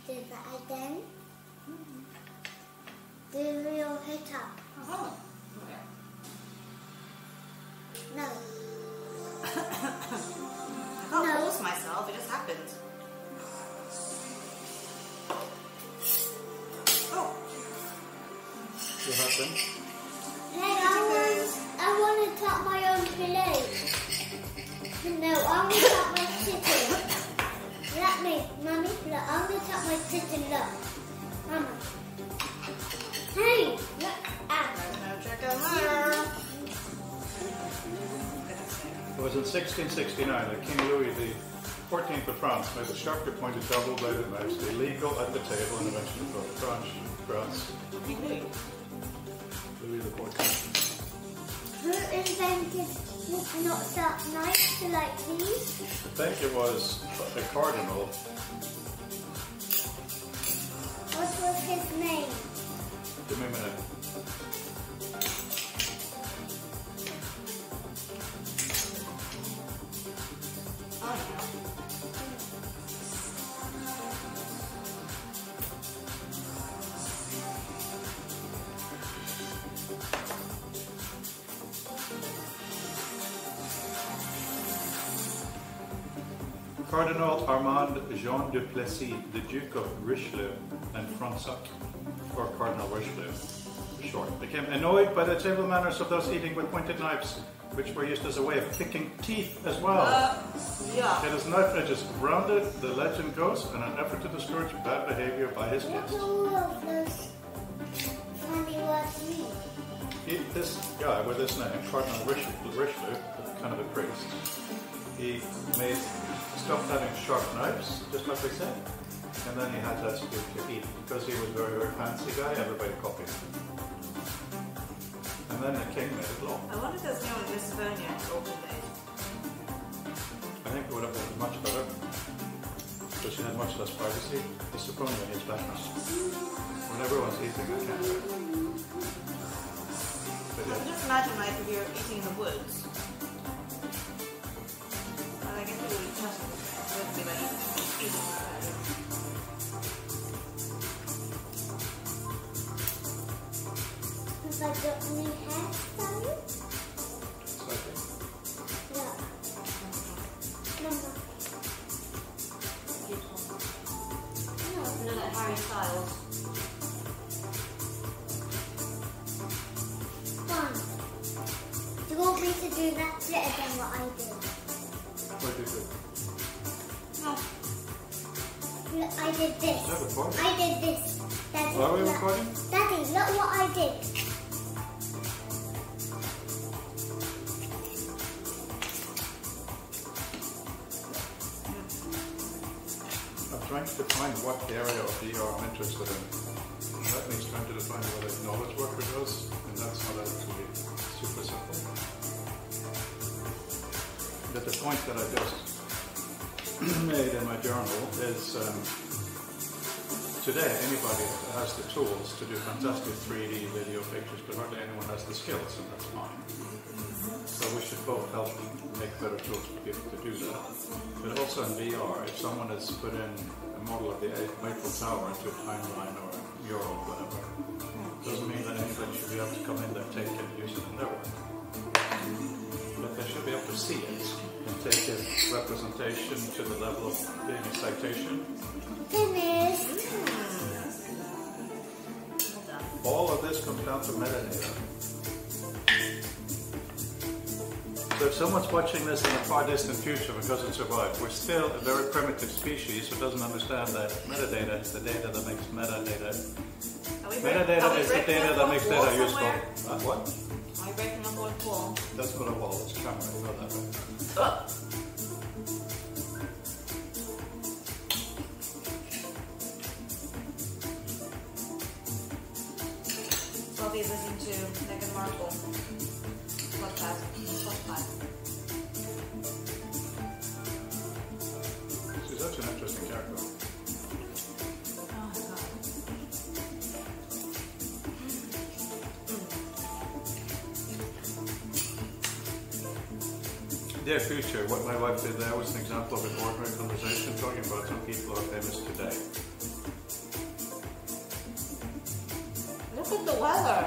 do that again. Do the real hit up. Oh. Okay. No. I can't force myself, it just happened. Oh. What happened? Hey, I want to tap my own plate. No, I want to tap my chicken. Let me, Mummy, look, I'm going to tap my chicken, look. Mama. Hey, look. Ah. No chicken there. It was in 1669 that King Louis XIV of France made the sharply pointed double-bladed knives illegal at the table and eventually brought France. Louis. Louis XIV. Who invented not that knife to like these? I think it was a cardinal. What was his name? Give me a minute. Cardinal Armand Jean du Plessis, the Duke of Richelieu and Fronsac, or Cardinal Richelieu for short, became annoyed by the table manners of those eating with pointed knives, which were used as a way of picking teeth as well. Yeah. It is knife edges rounded, the legend goes, in an effort to discourage bad behavior by his What kids. do all of those funny words mean? This guy with this name, Cardinal Richelieu, kind of a priest, he stopped having sharp knives, just like we said, and then he had that skill to eat. Because he was a very, very fancy guy, everybody copied him. And then the king made it law. I wonder if there's no one in Estonia open days. I think it would have been much better, because she had much less privacy. The Sophronia needs background. When everyone's eating, I can't do it. But I can yeah. just imagine, like, if you're eating in the woods. Well, I guess it would be tough. It would be like eating Have I got any hairstyle? Exactly. Yeah. Mama. No. You know, like Harry Styles. Fine. Do you want me to do that better than what I did? What did you do? No. Look, I did this. Is that recording? I did this. Daddy, Are we look. recording? Daddy, look what I did. I'm trying to define what area of VR I'm interested in. And that means trying to define what a knowledge worker does, and that's not actually super simple. But the point that I just made in my journal is today anybody has the tools to do fantastic 3D video pictures, but hardly anyone has the skills, and that's fine. So we should both help make better tools for people to do that. But also in VR, if someone has put in a model of the Eiffel Tower into a timeline or a mural or whatever, doesn't mean that anybody should be able to come in there, take it, and use it in their work. But they should be able to see it and take its representation to the level of being a citation. Finished. All of this comes down to metadata. So if someone's watching this in a far distant future because it survived, we're still a very primitive species who doesn't understand that metadata is the data that makes metadata. Metadata is the data that makes data useful. What? Are you breaking a fourth wall? That's not a wall, it's a camera, you know that, right? Oh. Sophie's listening to Meghan Markle podcast. She's such an interesting character. Oh my god. Dear future, what my wife did there was an example of an ordinary conversation talking about some people who are famous today. the weather.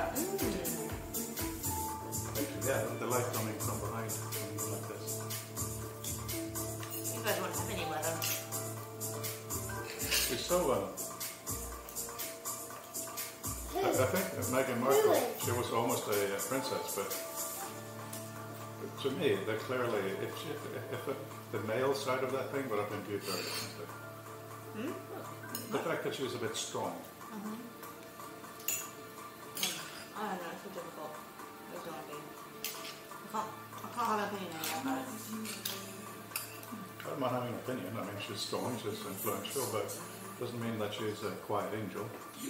Actually, yeah, the light coming from behind, something like this. You guys won't have any weather. She's so, I think Meghan Markle, she was almost a princess, but to me, they're clearly, if the male side of that thing would have been viewed very differently. The fact that she was a bit strong. I don't know, it's so difficult. There's no idea. I can't have an opinion anymore about it. I'm not having an opinion. I mean, she's strong, she's influential, but doesn't mean that she's a quiet angel.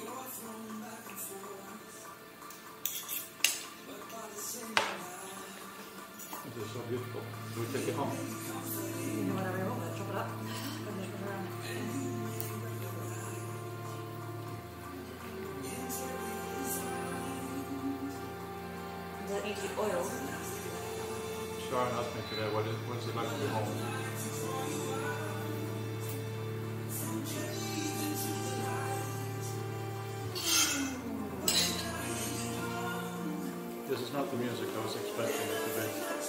It is so beautiful. Do we take it home? You can do whatever you want with it, chop it up. Does it need to be oiled? Sharon asked me today, what is it like to be home? This is not the music I was expecting it to be.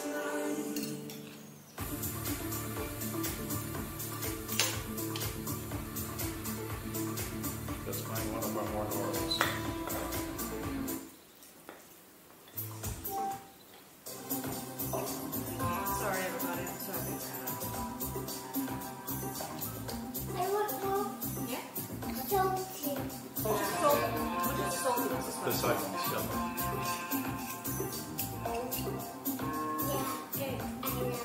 That's playing one of our more normals. Sorry, everybody. I'm sorry. I want more Yeah? salty. Which is saltiness as The well. side shell. Yeah, good. I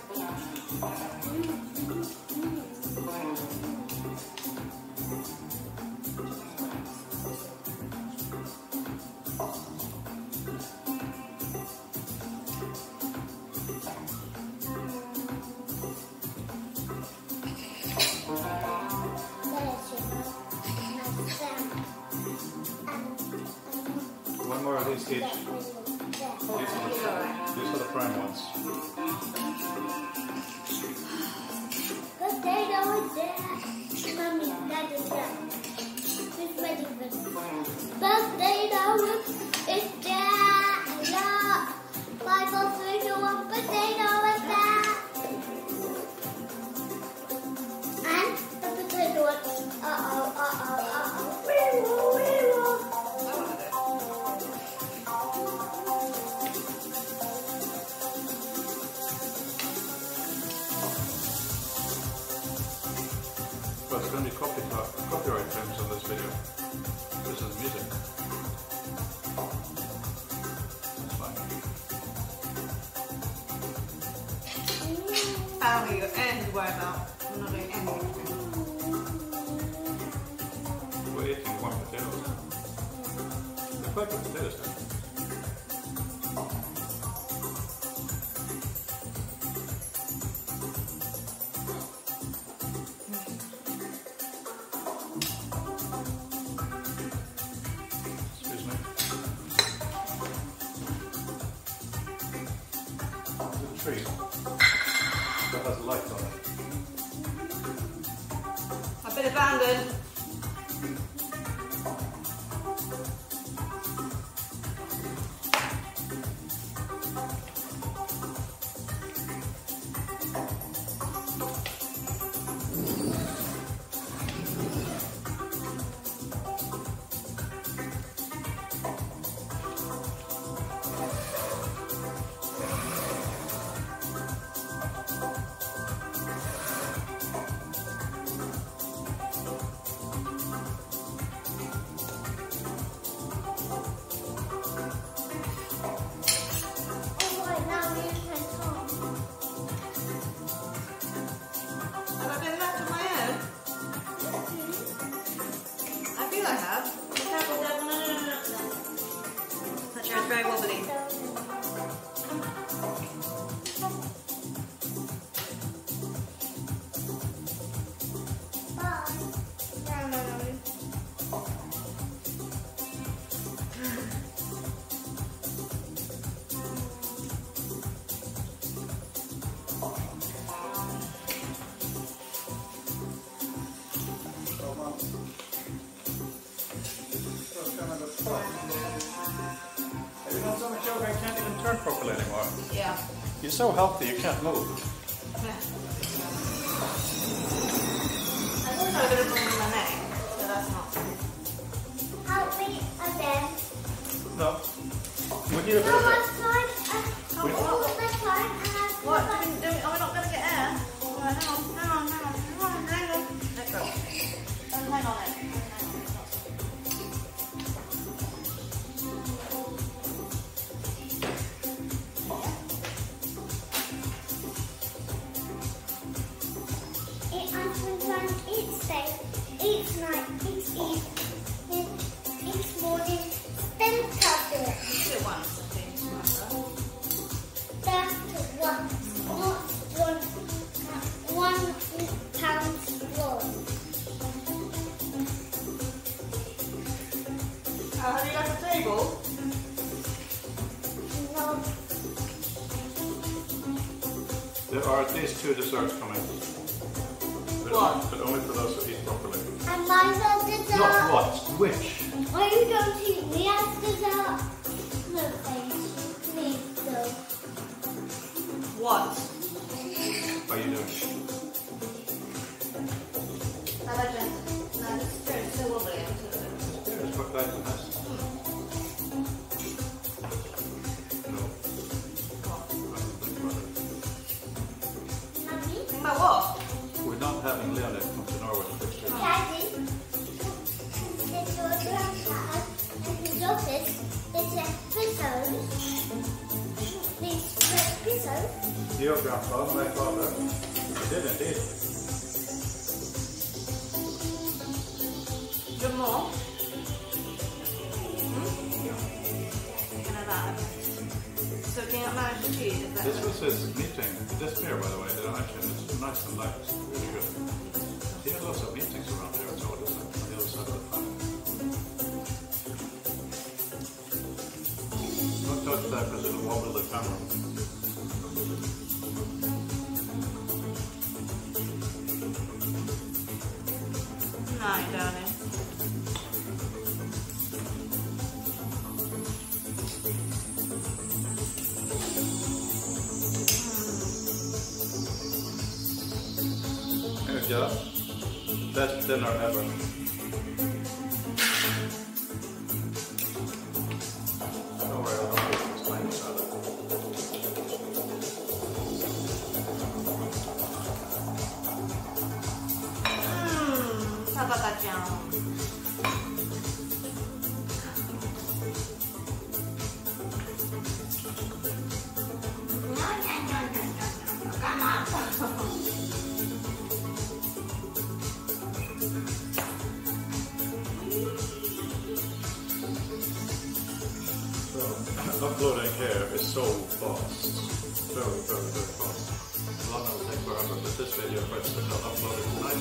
One more of these each. These are the prime ones. Potato is there. Mommy, that is done. It's ready for this. Potato is there. Yeah. 5, 4, 3, 2, 1. Potato is there. And the potato is. But it's going to be copyright claims on this video. This is music. That's fine. I don't think you got anything to worry about. I'm not doing anything. We're eating warm potatoes. They're quite good potatoes now. Excuse me. There's a tree that has lights on it. I've been abandoned. You're so healthy you can't move. Yeah. I also got a problem with my neck, so that's not. Help me again. No. We need a bit How of much it. time? We- All the time and I What? Are we not going to get air? Alright, hang on. Let go. Hang on then. Each day, each night, each evening, each morning, then cover it. Do it once, I think. That's one, not 1 pound more. Have you got a table? No, There are at least 2 desserts coming. What? But only for those who eat properly. and mine's a dessert. Not what? Which? Are you going to eat me as dessert? No, thanks. Please, though. What? Are you doing? Have I just... No, this is still wobbly. It's quite nice and nice. No. I don't think about it. Mummy? Think about what? We're not having Leonid come to Norway to fix it. Daddy, did your grandpa and his office, they said pizzas, these pizzas, Your grandpa, my father, he did indeed. Good more? Can I have that? So can you not manage the cheese? Is that This was his meeting. This beer, by the way, did I mention? It's nice and light. It's really good. He had lots of meetings around here as well, isn't it? On the other side of the planet. Don't touch that because it'll wobble the camera. No, darling. Yeah, best dinner ever. Don't worry, I don't have to explain salad. Sabagajang. Uploading here is so fast. Very, very, very fast. A lot will take forever, but this video, for instance, I'll upload it tonight.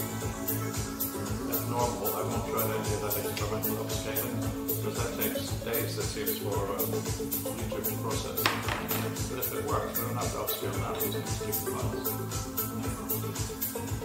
As normal, I won't try any of that experimental upscaling, because that takes days, it seems, for YouTube to process. But if it works, we don't have to upscale now using these stupid files.